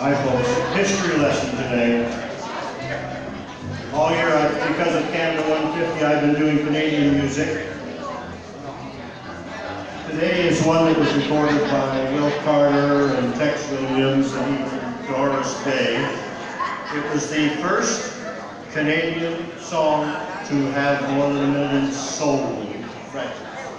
Hi folks, history lesson today. All year, because of Canada 150, I've been doing Canadian music. Today is one that was recorded by Will Carter and Tex Williams and even Doris Day. It was the first Canadian song to have more than 1 million sold records.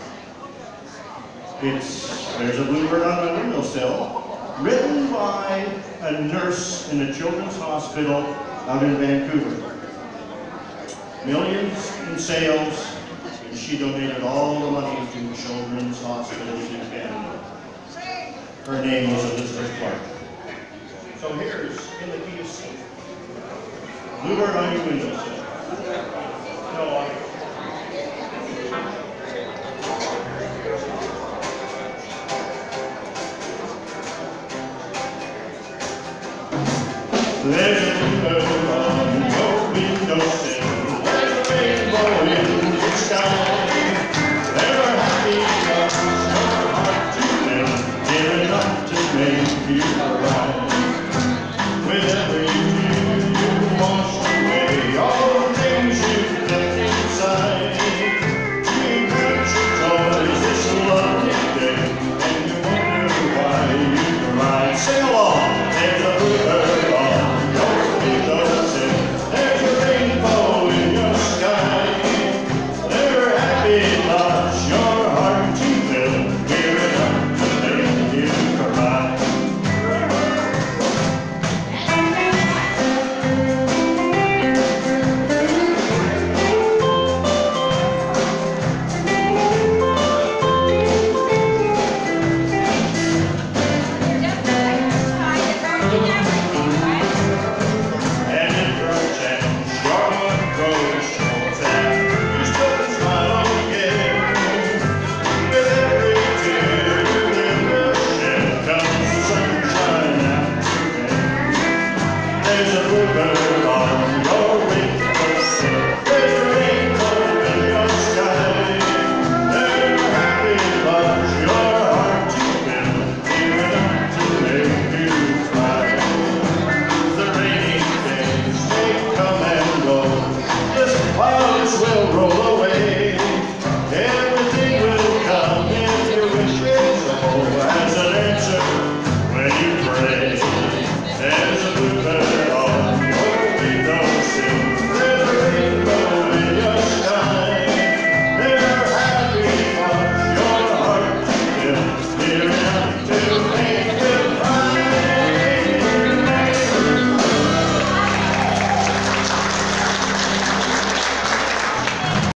There's a Bluebird on my windowsill, written by a nurse in a children's hospital out in Vancouver. Millions in sales, and she donated all the money to children's hospitals in Canada. Her name was Elizabeth Clark. So here's In the Key of C. Bluebird on your windowsill. No, there's a bluebird